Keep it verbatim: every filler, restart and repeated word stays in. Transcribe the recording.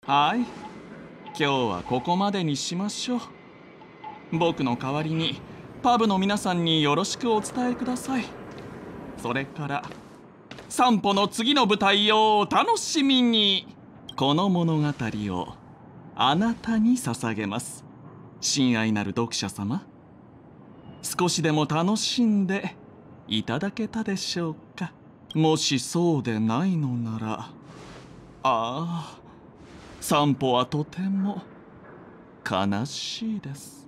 はい、今日はここまでにしましょう。僕の代わりにパブの皆さんによろしくお伝えください。それから散歩の次の舞台をお楽しみに。この物語をあなたに捧げます。親愛なる読者様、少しでも楽しんでいただけたでしょうか。もしそうでないのなら、ああ、散歩はとても悲しいです。